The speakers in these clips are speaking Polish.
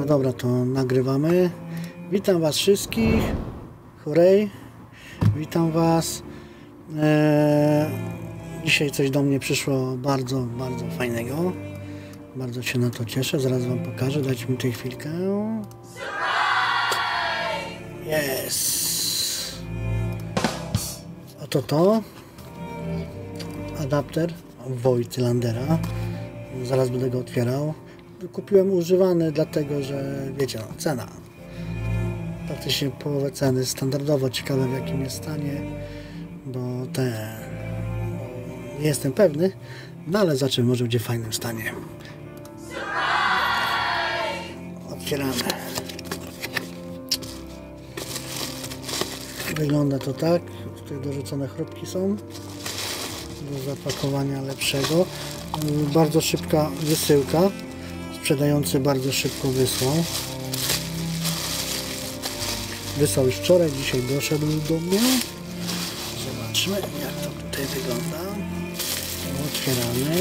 No dobra, to nagrywamy. Witam Was wszystkich. Hurray. Witam Was. Dzisiaj coś do mnie przyszło bardzo fajnego. Bardzo się na to cieszę. Zaraz Wam pokażę. Dajcie mi tę chwilkę. Jest. Oto to. Adapter Voigtlandera. Zaraz będę go otwierał. Kupiłem używany, dlatego że wiecie, no, cena. Praktycznie połowę ceny. Standardowo ciekawe, w jakim jest stanie, bo nie jestem pewny, no ale zobaczymy, może będzie w fajnym stanie. Otwieramy. Wygląda to tak. Tutaj dorzucone chrupki są do zapakowania lepszego. Bardzo szybka wysyłka. Sprzedający bardzo szybko wysłał. Wysłał już wczoraj, dzisiaj doszedł do mnie. Zobaczmy, jak to tutaj wygląda. Otwieramy.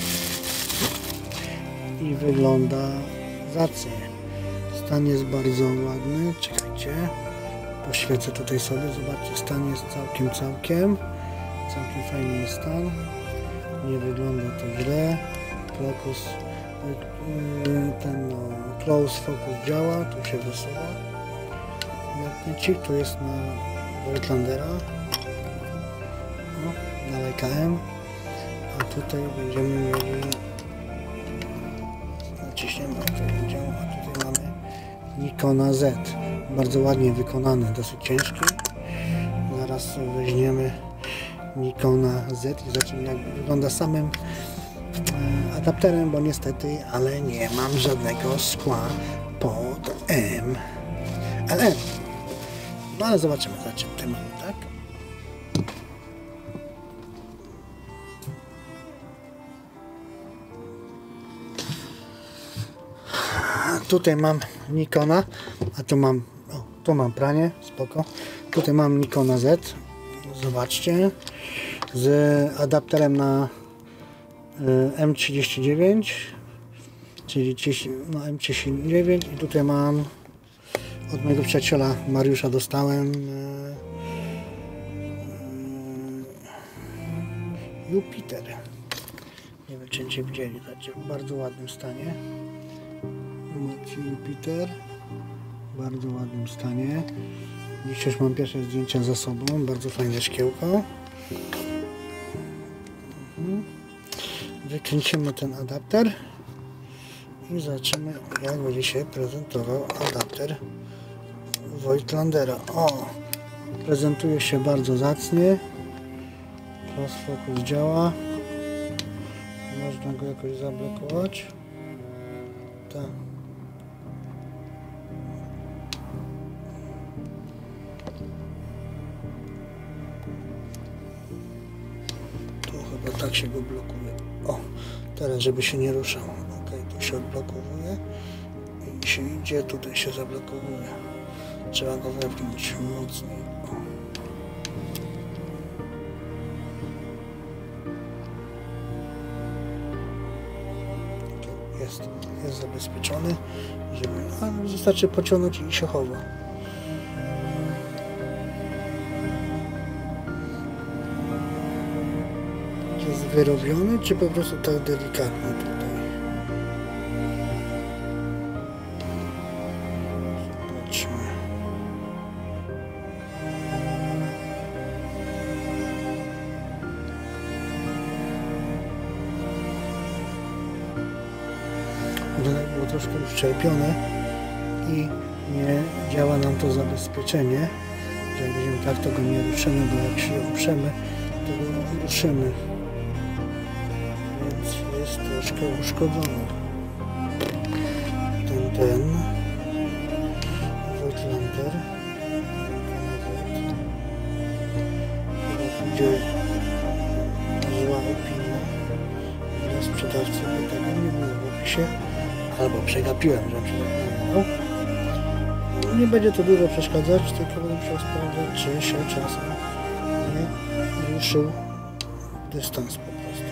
I wygląda zacnie. Stan jest bardzo ładny. Czekajcie. Poświecę tutaj sobie. Zobaczcie, stan jest całkiem fajny jest stan. Nie wygląda to źle. Focus, ten close focus działa. Tu się wysuwa. Magnesik tu jest na Voigtlandera. Na Leica M. A tutaj będziemy mieli, naciśniemy, a tutaj mamy Nikona Z. Bardzo ładnie wykonany, dosyć ciężki. Zaraz weźmiemy Nikona Z i zobaczymy, jak wygląda samym adapterem, bo niestety, ale nie mam żadnego skła pod LM. No ale zobaczymy, tutaj mamy, tak? Tutaj mam Nikona, a tu mam pranie, spoko. Tutaj mam Nikona Z, zobaczcie, z adapterem na M39, czyli M39 i tutaj mam od mojego przyjaciela Mariusza dostałem Jupiter. Nie wiem, czy cię widzieli, w bardzo ładnym stanie. Macie Jupiter, w bardzo ładnym stanie. Dzisiaj już mam pierwsze zdjęcia za sobą, bardzo fajne szkiełko. Wykręcimy ten adapter i zobaczymy, jak będzie się prezentował adapter Voigtlandera. O! Prezentuje się bardzo zacnie. Close focus działa. Można go jakoś zablokować. Tak. Tu chyba tak się go blokuje. O! Teraz, żeby się nie ruszał. Ok, tu się odblokowuje i się idzie, tutaj się zablokowuje. Trzeba go wepchnąć mocniej. Jest zabezpieczony, ale wystarczy pociągnąć i się chowa. Jest wyrobiony, czy po prostu tak delikatnie tutaj? Zobaczmy. Było troszkę uszczerbione i nie działa nam to zabezpieczenie, że jak będziemy tak, to go nie ruszymy, bo jak się oprzemy, to go ruszymy, więc jest troszkę uszkodzony ten Voigtlander. Chyba będzie zła opinia dla sprzedawcy, bo tego nie było w opisie. Albo przegapiłem, że przegapiłem. No, nie będzie to dużo przeszkadzać, tylko będę musiał sprawdzać, czy się czasem nie ruszył dystans po prostu.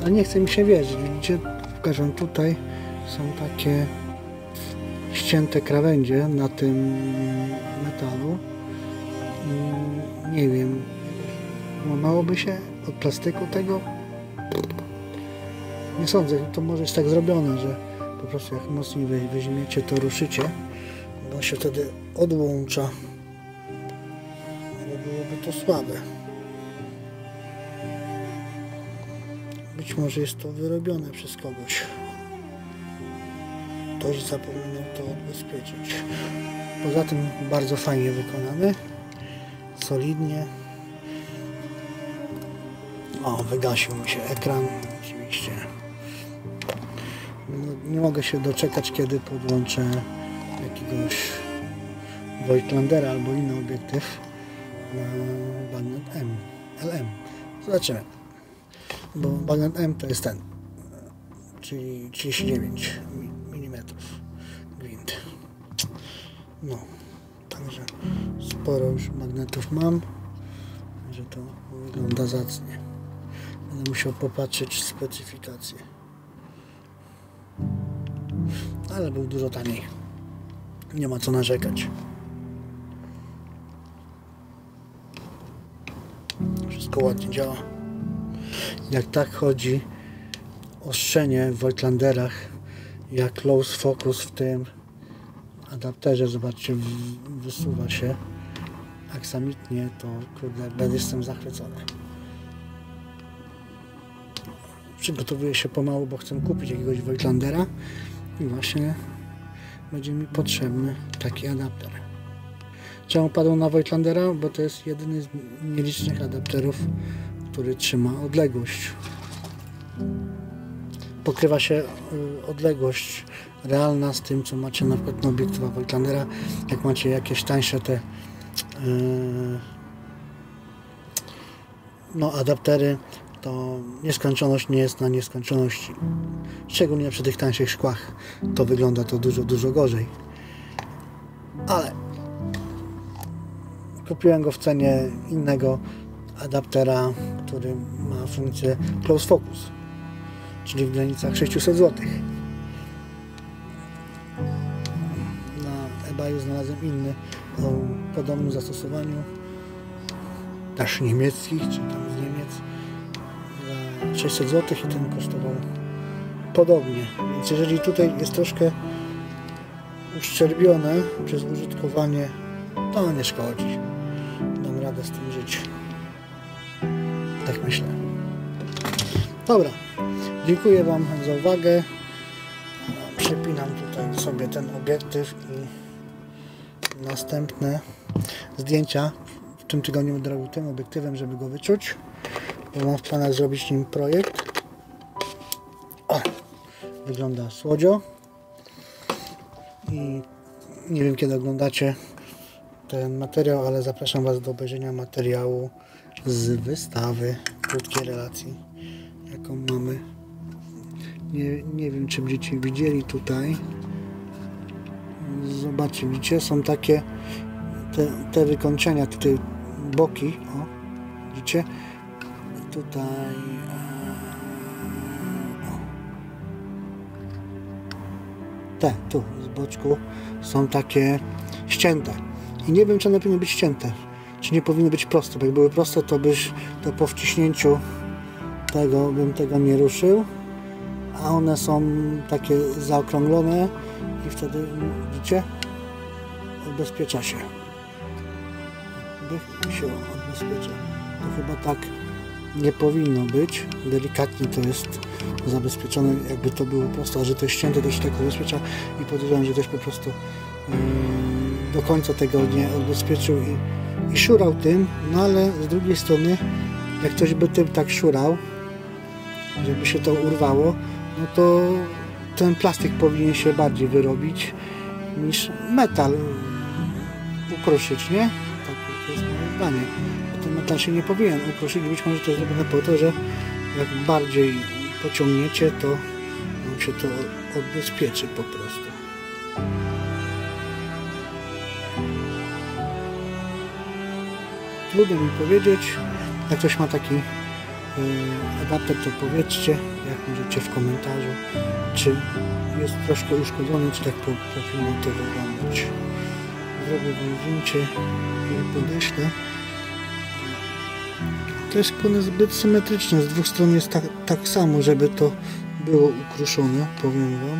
ale nie chce mi się wierzyć. Widzicie, pokażę tutaj, są takie ścięte krawędzie na tym metalu. Nie wiem, łamałoby się od plastyku tego? Nie sądzę, to może jest tak zrobione, że po prostu jak mocniej weźmiecie, to ruszycie, bo się wtedy odłącza, ale byłoby to słabe. Być może jest to wyrobione przez kogoś. Ktoś zapomniał to odbezpieczyć. Poza tym bardzo fajnie wykonany, solidnie. O, wygasił mi się ekran, oczywiście. Nie mogę się doczekać, kiedy podłączę jakiegoś Voigtlandera albo inny obiektyw na Bagnet M, LM. Zobaczymy. Bo Bagnet M to jest ten, czyli 39 mm gwint. No, także sporo już magnetów mam, że to wygląda zacnie. Będę musiał popatrzeć w specyfikację. Ale był dużo taniej. Nie ma co narzekać. Wszystko ładnie działa. Jak tak chodzi ostrzenie w Voigtlanderach, jak close focus w tym adapterze, zobaczcie, wysuwa się aksamitnie, to kurde, jestem zachwycony. Przygotowuję się pomału, bo chcę kupić jakiegoś Voigtlandera i właśnie będzie mi potrzebny taki adapter. Czemu padło na Voigtlandera? Bo to jest jedyny z nielicznych adapterów, który trzyma odległość. Pokrywa się odległość realna z tym, co macie na przykład na obiektywa Voigtlandera. Jak macie jakieś tańsze te adaptery, to nieskończoność nie jest na nieskończoności. Szczególnie przy tych tańszych szkłach to wygląda to dużo gorzej. Ale kupiłem go w cenie innego adaptera, który ma funkcję close focus, czyli w granicach 600 zł. Na eBayu znalazłem inny o podobnym zastosowaniu, też niemieckich, czy tam z Niemiec, za 600 zł i ten kosztował podobnie. Więc jeżeli tutaj jest troszkę uszczerbione przez użytkowanie, to nie szkodzi. Dam radę z tym żyć. Tak myślę. Dobra. Dziękuję Wam za uwagę. Przypinam tutaj sobie ten obiektyw i następne zdjęcia w tym tygodniu będę robił tym obiektywem, żeby go wyczuć, bo mam w planach zrobić nim projekt. O, wygląda słodzio i nie wiem, kiedy oglądacie ten materiał, ale zapraszam Was do obejrzenia materiału z wystawy krótkiej relacji, jaką mamy. Nie wiem, czy będziecie widzieli tutaj. Zobaczcie, widzicie, są takie te wykończenia, tutaj boki, o, widzicie? Tutaj tu z boczku są takie ścięte i nie wiem, czy one powinny być ścięte, czy nie powinny być proste, bo jak były proste, to po wciśnięciu tego bym tego nie ruszył, a one są takie zaokrąglone i wtedy, widzicie, odbezpiecza się. Odbezpiecza. To chyba tak nie powinno być. Delikatnie to jest zabezpieczone, jakby to było prosto, a że to jest ścięte, to się tak odbezpiecza i podejrzewam, że ktoś po prostu do końca tego nie odbezpieczył i szurał tym, no ale z drugiej strony, jak ktoś by tym tak szurał, żeby się to urwało, no to ten plastik powinien się bardziej wyrobić niż metal ukruszyć, nie? Tak, to jest moje zdanie. Bo ten metal się nie powinien ukruszyć, być może to jest zrobione po to, że jak bardziej pociągniecie, to wam się to odbezpieczy po prostu. Trudno mi powiedzieć, jak ktoś ma taki adapter, to powiedzcie, jak możecie w komentarzu, czy jest troszkę uszkodzony, czy tak powinno to wyglądać. Zrobię wam zdjęcie i podeślę. To jest zbyt symetryczne, z dwóch stron jest tak samo, żeby to było ukruszone, powiem wam.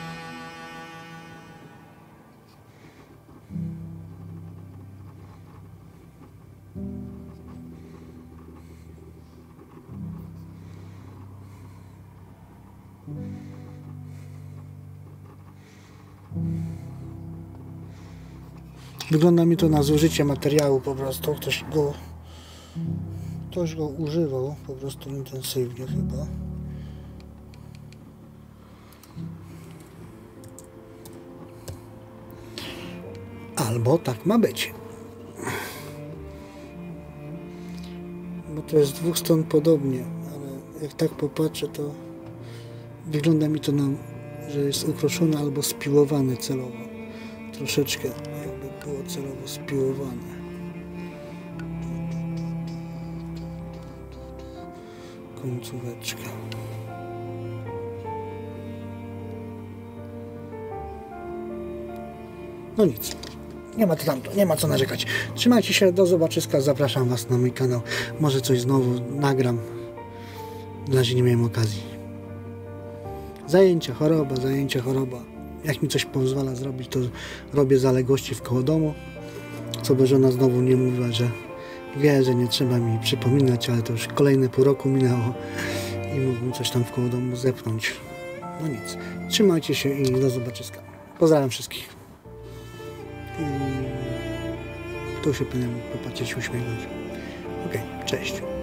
Wygląda mi to na zużycie materiału, po prostu ktoś go używał po prostu intensywnie chyba. Albo tak ma być. Bo to jest z dwóch stron podobnie, ale jak tak popatrzę, to wygląda mi to że jest ukroszone albo spiłowane celowo. Troszeczkę jakby było celowo spiłowane. Końcóweczka. No nic. Nie ma co narzekać. Trzymajcie się, do zobaczyska. Zapraszam was na mój kanał. Może coś znowu nagram. Na razie nie miałem okazji. Zajęcia, choroba. Jak mi coś pozwala zrobić, to robię zaległości wkoło domu. Co by żona znowu nie mówiła, że wie, że nie trzeba mi przypominać, ale to już kolejne pół roku minęło i mógłbym coś tam wkoło domu zepchnąć. No nic. Trzymajcie się i do zobaczyska. Pozdrawiam wszystkich. Tu się powinienem popatrzeć, uśmiechnąć. Ok, cześć.